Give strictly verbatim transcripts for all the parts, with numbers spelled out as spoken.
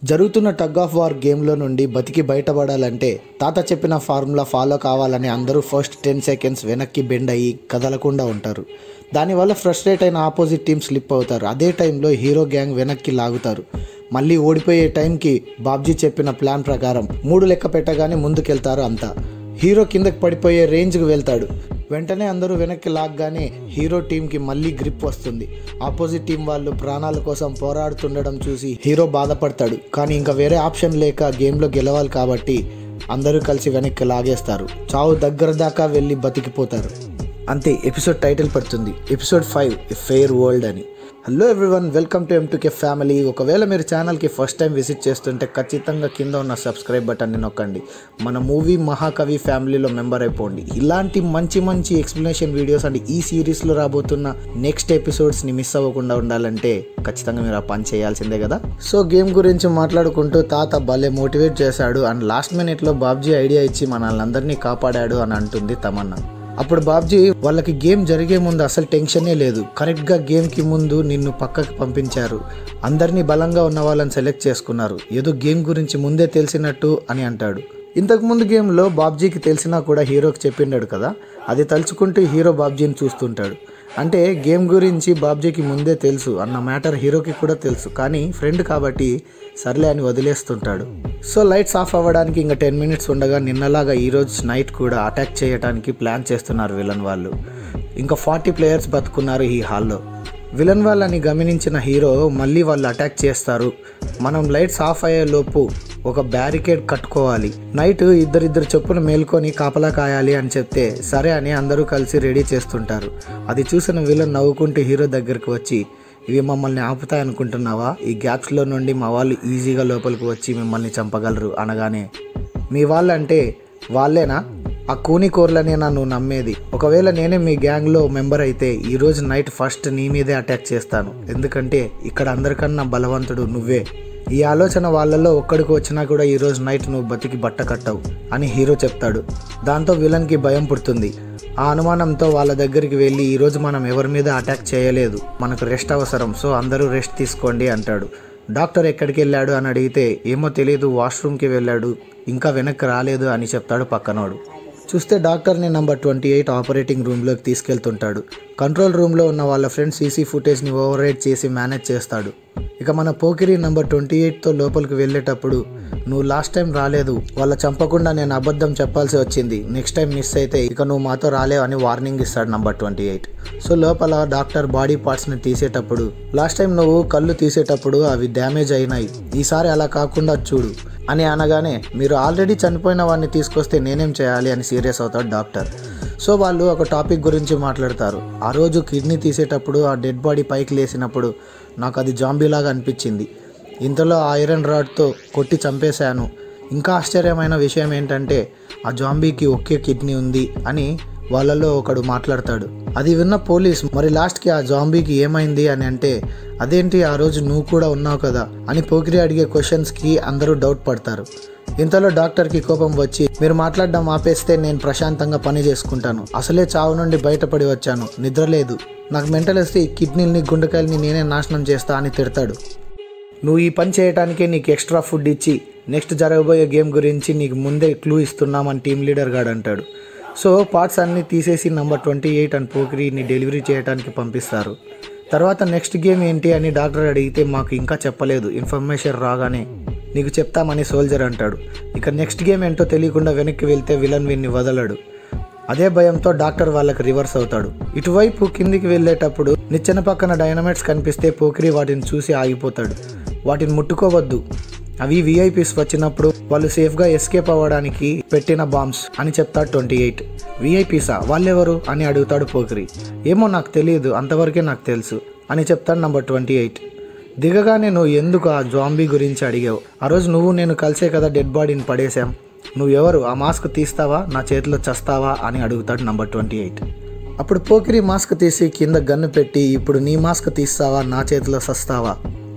జరుగుతున్న tug of war గేమ్లో నుండి బతికి బయటపడాలంటే తాత చెప్పిన ఫార్ములా ఫాలో కావాలని అందరూ ఫస్ట్ టెన్ సెకండ్స్ వెనక్కి బెండ్ అయ్యి కదలకుండా ఉంటారు. దానివల్ల ఫ్రస్ట్రేట్ అయిన ఆపోజిట్ టీమ్ స్లిప్ అవుతారు. అదే టైంలో హీరో గ్యాంగ్ వెనక్కి లాగుతారు. మళ్ళీ ఓడిపోయే టైంకి బాబ్జీ చెప్పిన ప్లాన్ ప్రకారం మూడు లెక్క పెట్టగానే ముందుకెళ్తారు. అంతా హీరో కిందకి పడిపోయే రేంజ్కి వెళ్తాడు. వెంటనే అందరూ వెనక్కి లాగ్గానే హీరో టీంకి మళ్ళీ గ్రిప్ వస్తుంది. ఆపోజిట్ టీం వాళ్ళు ప్రాణాల కోసం పోరాడుతుండడం చూసి హీరో బాధపడతాడు. కానీ ఇంకా వేరే ఆప్షన్ లేక గేమ్లో గెలవాలి కాబట్టి అందరూ కలిసి వెనక్కి లాగేస్తారు. చావు దగ్గర దాకా వెళ్ళి బతికిపోతారు. అంతే ఎపిసోడ్ టైటిల్ పడుతుంది. Episode five a fair world అని. Hello everyone, welcome to M two K family. ఒకవేళ మీరు ఛానల్కి ఫస్ట్ టైం విజిట్ చేస్తుంటే ఖచ్చితంగా కింద ఉన్న సబ్స్క్రైబ్ బటన్ని నొక్కండి. మన మూవీ మహాకవి ఫ్యామిలీలో మెంబర్ అయిపోండి. ఇలాంటి మంచి మంచి ఎక్స్ప్లెనేషన్ వీడియోస్ అండ్ ఈ సిరీస్లో రాబోతున్న నెక్స్ట్ ఎపిసోడ్స్ని మిస్ అవ్వకుండా ఉండాలంటే ఖచ్చితంగా మీరు ఆ పని చేయాల్సిందే కదా. సో గేమ్ గురించి మాట్లాడుకుంటూ తాత భలే మోటివేట్ చేశాడు అండ్ లాస్ట్ మినిట్లో బాబ్జీ ఐడియా ఇచ్చి మనల్ని అందరినీ కాపాడాడు అని అంటుంది తమన్నా. అప్పుడు బాబ్జీ వాళ్ళకి గేమ్ జరిగే ముందు అసలు టెన్షనే లేదు. కరెక్ట్గా గేమ్కి ముందు నిన్ను పక్కకి పంపించారు. అందరినీ బలంగా ఉన్న వాళ్ళని సెలెక్ట్ చేసుకున్నారు. ఏదో గేమ్ గురించి ముందే తెలిసినట్టు అని అంటాడు. ఇంతకుముందు గేమ్లో బాబ్జీకి తెలిసినా కూడా హీరోకి చెప్పిండాడు కదా. అది తలుచుకుంటూ హీరో బాబ్జీని చూస్తుంటాడు. అంటే గేమ్ గురించి బాబ్జీకి ముందే తెలుసు అన్న మ్యాటర్ హీరోకి కూడా తెలుసు. కానీ ఫ్రెండ్ కాబట్టి సర్లే అని వదిలేస్తుంటాడు. సో లైట్స్ ఆఫ్ అవ్వడానికి ఇంకా టెన్ మినిట్స్ ఉండగా నిన్నలాగా ఈరోజు నైట్ కూడా అటాక్ చేయడానికి ప్లాన్ చేస్తున్నారు విలన్ వాళ్ళు. ఇంకా ఫార్టీ ప్లేయర్స్ బతుకున్నారు ఈ హాల్లో. విలన్ వాళ్ళని గమనించిన హీరో మళ్ళీ వాళ్ళు అటాక్ చేస్తారు. మనం లైట్స్ ఆఫ్ అయ్యే లోపు ఒక బ్యారికేడ్ కట్టుకోవాలి. నైట్ ఇద్దరిద్దరు చొప్పున మేల్కొని కాపలా కాయాలి అని చెప్తే సరే అని అందరూ కలిసి రెడీ చేస్తుంటారు. అది చూసిన విలన్ నవ్వుకుంటూ హీరో దగ్గరికి వచ్చి, ఇవి మమ్మల్ని ఆపుతాయి అనుకుంటున్నావా? ఈ గ్యాప్స్లో నుండి మా వాళ్ళు ఈజీగా లోపలికి వచ్చి మిమ్మల్ని చంపగలరు అనగానే, మీ వాళ్ళంటే వాళ్ళేనా? ఆ కూని కోర్లనే నన్ను నమ్మేది. ఒకవేళ నేనే మీ గ్యాంగ్లో మెంబర్ అయితే ఈరోజు నైట్ ఫస్ట్ నీ మీదే అటాక్ చేస్తాను. ఎందుకంటే ఇక్కడ అందరికన్నా బలవంతుడు నువ్వే. ఈ ఆలోచన వాళ్ళల్లో ఒక్కడికి వచ్చినా కూడా ఈరోజు నైట్ నువ్వు బతికి బట్ట కట్టవు అని హీరో చెప్తాడు. దాంతో విలన్కి భయం పుడుతుంది. ఆ అనుమానంతో వాళ్ళ దగ్గరికి వెళ్ళి, ఈరోజు మనం ఎవరి మీద అటాక్ చేయలేదు, మనకు రెస్ట్ అవసరం, సో అందరూ రెస్ట్ తీసుకోండి అంటాడు. డాక్టర్ ఎక్కడికి వెళ్ళాడు అని అడిగితే ఏమో తెలియదు, వాష్రూమ్కి వెళ్ళాడు, ఇంకా వెనక్కి రాలేదు అని చెప్తాడు పక్కనోడు. చూస్తే డాక్టర్ని నెంబర్ ట్వంటీ ఎయిట్ ఆపరేటింగ్ రూమ్లోకి తీసుకెళ్తుంటాడు. కంట్రోల్ రూమ్లో ఉన్న వాళ్ళ ఫ్రెండ్ సీసీ ఫుటేజ్ని ఓవర్ రైడ్ చేసి మేనేజ్ చేస్తాడు. ఇక మన పోకిరి నెంబర్ ట్వంటీ ఎయిట్తో లోపలికి వెళ్ళేటప్పుడు, నువ్వు లాస్ట్ టైం రాలేదు, వాళ్ళ చంపకుండా నేను అబద్ధం చెప్పాల్సి వచ్చింది, నెక్స్ట్ టైం మిస్ అయితే ఇక నువ్వు మాతో రాలేవు అని వార్నింగ్ ఇస్తాడు నెంబర్ ట్వంటీ ఎయిట్. సో లోపల డాక్టర్ బాడీ పార్ట్స్ని తీసేటప్పుడు, లాస్ట్ టైం నువ్వు కళ్ళు తీసేటప్పుడు అవి డ్యామేజ్ అయినాయి, ఈసారి అలా కాకుండా చూడు అని అనగానే, మీరు ఆల్రెడీ చనిపోయిన వాడిని తీసుకొస్తే నేనేం చేయాలి అని సీరియస్ అవుతాడు డాక్టర్. సో వాళ్ళు ఒక టాపిక్ గురించి మాట్లాడతారు. ఆ రోజు కిడ్నీ తీసేటప్పుడు ఆ డెడ్ బాడీ పైకి లేసినప్పుడు నాకు అది జాంబీలాగా అనిపించింది. ఇంతలో ఐరన్ రాడ్తో కొట్టి చంపేశాను. ఇంకా ఆశ్చర్యమైన విషయం ఏంటంటే ఆ జాంబీకి ఒకే కిడ్నీ ఉంది అని వాళ్ళలో ఒకడు మాట్లాడతాడు. అది విన్న పోలీస్, మరి లాస్ట్కి ఆ జాంబీకి ఏమైంది అని అంటే, అదేంటి ఆ రోజు నువ్వు కూడా ఉన్నావు కదా అని పోకిరి అడిగే క్వశ్చన్స్కి అందరూ డౌట్ పడతారు. ఇంతలో డాక్టర్కి కోపం వచ్చి, మీరు మాట్లాడడం ఆపేస్తే నేను ప్రశాంతంగా పని చేసుకుంటాను, అసలే చావు నుండి బయటపడి వచ్చాను, నిద్ర లేదు, నాకు మెంటల్ వస్తే ఈ కిడ్నీల్ని గుండెకాయల్ని నేనే నాశనం చేస్తా అని తిడతాడు. నువ్వు ఈ పని చేయడానికే నీకు ఎక్స్ట్రా ఫుడ్ ఇచ్చి నెక్స్ట్ జరగబోయే గేమ్ గురించి నీకు ముందే క్లూ ఇస్తున్నామని టీమ్ లీడర్ గాడు అంటాడు. సో పార్ట్స్ అన్నీ తీసేసి నెంబర్ ట్వంటీ ఎయిట్ అండ్ పోకిరిని డెలివరీ చేయడానికి పంపిస్తారు. తర్వాత నెక్స్ట్ గేమ్ ఏంటి అని డాక్టర్ అడిగితే, మాకు ఇంకా చెప్పలేదు, ఇన్ఫర్మేషన్ రాగానే నీకు చెప్తామని సోల్జర్ అంటాడు. ఇక నెక్స్ట్ గేమ్ ఏంటో తెలియకుండా వెనక్కి వెళ్తే విలన్ వీన్ని వదలడు. అదే భయంతో డాక్టర్ వాళ్ళకి రివర్స్ అవుతాడు. ఇటువైపు కిందికి వెళ్ళేటప్పుడు నిచ్చెన పక్కన డైనమైట్స్ కనిపిస్తే పోకిరి వాటిని చూసి ఆగిపోతాడు. వాటిని ముట్టుకోవద్దు, అవి విఐపీస్ వచ్చినప్పుడు వాళ్ళు సేఫ్గా ఎస్కేప్ అవ్వడానికి పెట్టిన బాంబ్స్ అని చెప్తాడు ట్వంటీ ఎయిట్. విఐపీసా, వాళ్ళెవరు అని అడుగుతాడు పోకిరి. ఏమో నాకు తెలియదు, అంతవరకే నాకు తెలుసు అని చెప్తాడు నెంబర్ ట్వంటీ ఎయిట్. దిగగానే, నువ్వు ఎందుకు ఆ జాంబీ గురించి అడిగావు? ఆ రోజు నువ్వు నేను కలిసే కదా డెడ్ బాడీని పడేశాం, నువ్వెవరు? ఆ మాస్క్ తీస్తావా, నా చేతిలో చస్తావా అని అడుగుతాడు నెంబర్ ట్వంటీ ఎయిట్. అప్పుడు పోకిరి మాస్క్ తీసి కింద గన్ను పెట్టి, ఇప్పుడు నీ మాస్క్ తీస్తావా, నా చేతిలో చస్తావా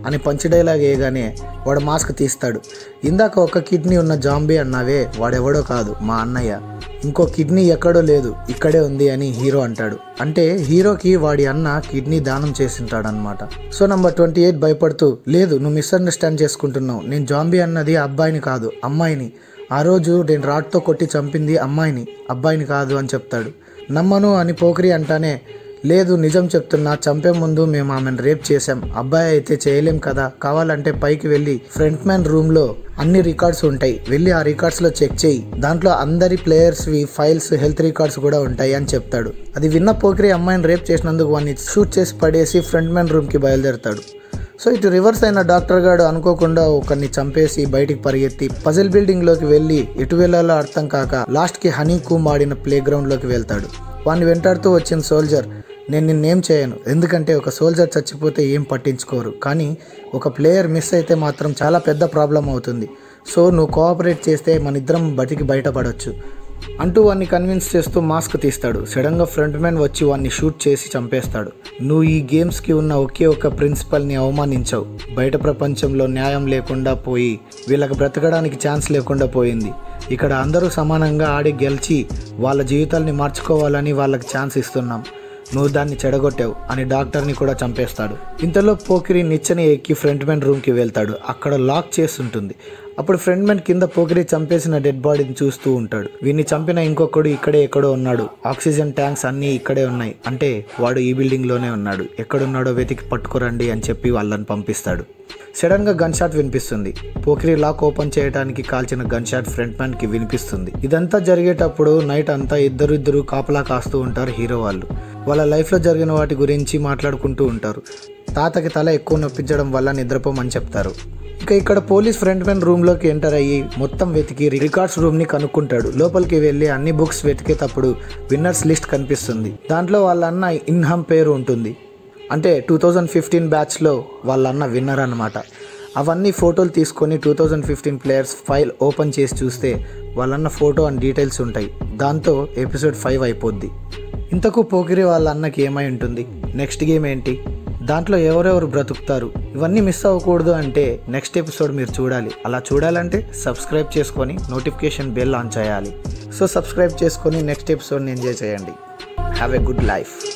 అని పంచి డైలాగ్ వేయగానే వాడు మాస్క్ తీస్తాడు. ఇందాక ఒక కిడ్నీ ఉన్న జాంబీ అన్నావే, వాడెవడో కాదు, మా అన్నయ్య. ఇంకో కిడ్నీ ఎక్కడో లేదు, ఇక్కడే ఉంది అని హీరో అంటాడు. అంటే హీరోకి వాడి అన్న కిడ్నీ దానం చేసింటాడనమాట. సో నంబర్ ట్వంటీ ఎయిట్ భయపడుతూ, లేదు నువ్వు మిస్అండర్స్టాండ్ చేసుకుంటున్నావు, నేను జాంబీ అన్నది అబ్బాయిని కాదు అమ్మాయిని, ఆ రోజు నేను రాడ్తో కొట్టి చంపింది అమ్మాయిని, అబ్బాయిని కాదు అని చెప్తాడు. నమ్మను అని పోకిరి అంటానే, లేదు నిజం చెప్తున్నా, చంపే ముందు మేము ఆమెను రేప్ చేసాం, అబ్బాయి అయితే చేయలేం కదా, కావాలంటే పైకి వెళ్ళి ఫ్రంట్ మ్యాన్ రూమ్లో అన్ని రికార్డ్స్ ఉంటాయి, వెళ్ళి ఆ రికార్డ్స్లో చెక్ చేయి, దాంట్లో అందరి ప్లేయర్స్వి ఫైల్స్ హెల్త్ రికార్డ్స్ కూడా ఉంటాయి అని చెప్తాడు. అది విన్న పోకిరి అమ్మాయిని రేప్ చేసినందుకు వాడిని షూట్ చేసి పడేసి ఫ్రంట్ మ్యాన్ రూమ్కి బయలుదేరుతాడు. సో ఇటు రివర్స్ అయిన డాక్టర్ గారు అనుకోకుండా ఒకరిని చంపేసి బయటికి పరిగెత్తి పజిల్ బిల్డింగ్లోకి వెళ్ళి ఎటు వెళ్ళాలో అర్థం కాక లాస్ట్కి హనీ కూమ్ ఆడిన ప్లే గ్రౌండ్లోకి వెళ్తాడు. వాడిని వెంటాడుతూ వచ్చిన సోల్జర్, నేను నిన్నేం చేయను, ఎందుకంటే ఒక సోల్జర్ చచ్చిపోతే ఏం పట్టించుకోరు, కానీ ఒక ప్లేయర్ మిస్ అయితే మాత్రం చాలా పెద్ద ప్రాబ్లం అవుతుంది, సో నువ్వు కోఆపరేట్ చేస్తే మన ఇద్దరం బతికి బయటపడవచ్చు అంటూ వాడిని కన్విన్స్ చేస్తూ మాస్క్ తీస్తాడు. సడన్గా ఫ్రంట్ మ్యాన్ వచ్చి వాడిని షూట్ చేసి చంపేస్తాడు. నువ్వు ఈ గేమ్స్కి ఉన్న ఒకే ఒక ప్రిన్సిపల్ని అవమానించావు, బయట ప్రపంచంలో న్యాయం లేకుండా పోయి వీళ్ళకి బ్రతకడానికి ఛాన్స్ లేకుండా పోయింది, ఇక్కడ అందరూ సమానంగా ఆడి గెలిచి వాళ్ళ జీవితాల్ని మార్చుకోవాలని వాళ్ళకి ఛాన్స్ ఇస్తున్నాం, నువ్వు దాన్ని చెడగొట్టావు అని డాక్టర్ని కూడా చంపేస్తాడు. ఇంతలో పోకిరి నిచ్చెన ఎక్కి ఫ్రంట్ మ్యాన్ రూమ్కి వెళ్తాడు. అక్కడ లాక్ చేసి ఉంటుంది. అప్పుడు ఫ్రంట్ మ్యాన్ కింద పోకిరి చంపేసిన డెడ్ బాడీని చూస్తూ ఉంటాడు. వీడిని చంపిన ఇంకొకడు ఇక్కడే ఎక్కడో ఉన్నాడు, ఆక్సిజన్ ట్యాంక్స్ అన్నీ ఇక్కడే ఉన్నాయి, అంటే వాడు ఈ బిల్డింగ్లోనే ఉన్నాడు, ఎక్కడున్నాడో వెతికి పట్టుకురండి అని చెప్పి వాళ్ళని పంపిస్తాడు. సడన్గా గన్ షాట్ వినిపిస్తుంది. పోకిరి లాక్ ఓపెన్ చేయడానికి కాల్చిన గన్ షాట్ ఫ్రంట్ మ్యాన్కి వినిపిస్తుంది. ఇదంతా జరిగేటప్పుడు నైట్ అంతా ఇద్దరు ఇద్దరు కాపలా కాస్తూ ఉంటారు హీరో వాళ్ళు. వాళ్ళ లైఫ్లో జరిగిన వాటి గురించి మాట్లాడుకుంటూ ఉంటారు. తాతకి తల ఎక్కువ నొప్పించడం వల్ల నిద్రపోమని చెప్తారు. ఇక ఇక్కడ పోలీస్ ఫ్రంట్ మ్యాన్ రూమ్లోకి ఎంటర్ అయ్యి మొత్తం వెతికి రికార్డ్స్ రూమ్ని కనుక్కుంటాడు. లోపలికి వెళ్ళి అన్ని బుక్స్ వెతికేటప్పుడు విన్నర్స్ లిస్ట్ కనిపిస్తుంది. దాంట్లో వాళ్ళ అన్న ఇన్హమ్ పేరు ఉంటుంది. అంటే టూ థౌజండ్ ఫిఫ్టీన్ బ్యాచ్లో వాళ్ళ అన్న విన్నర్ అనమాట. అవన్నీ ఫోటోలు తీసుకొని two thousand fifteen players file open చేసి చూస్తే వాళ్ళన్న ఫోటో అండ్ డీటెయిల్స్ ఉంటాయి. దాంతో ఎపిసోడ్ ఫైవ్ అయిపోద్ది. ఇంతకు పోకిరి వాళ్ళ అన్నకి ఏమై ఉంటుంది, నెక్స్ట్ గేమ్ ఏంటి, దాంట్లో ఎవరెవరు బ్రతుకుతారు, ఇవన్నీ మిస్ అవ్వకూడదు అంటే నెక్స్ట్ ఎపిసోడ్ మీరు చూడాలి. అలా చూడాలంటే సబ్స్క్రైబ్ చేసుకొని నోటిఫికేషన్ బెల్ ఆన్ చేయాలి. సో సబ్స్క్రైబ్ చేసుకొని నెక్స్ట్ ఎపిసోడ్ని ఎంజాయ్ చేయండి. Have a good life.